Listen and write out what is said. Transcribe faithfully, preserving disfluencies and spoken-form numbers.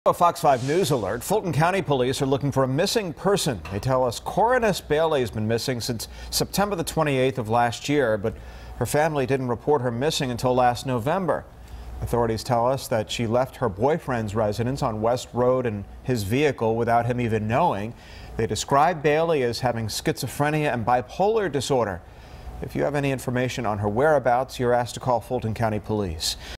A Fox five News alert. Fulton County Police are looking for a missing person. They tell us Coronis Bailey has been missing since September the twenty-eighth of last year, but her family didn't report her missing until last November. Authorities tell us that she left her boyfriend's residence on West Road in his vehicle without him even knowing. They describe Bailey as having schizophrenia and bipolar disorder. If you have any information on her whereabouts, you're asked to call Fulton County Police.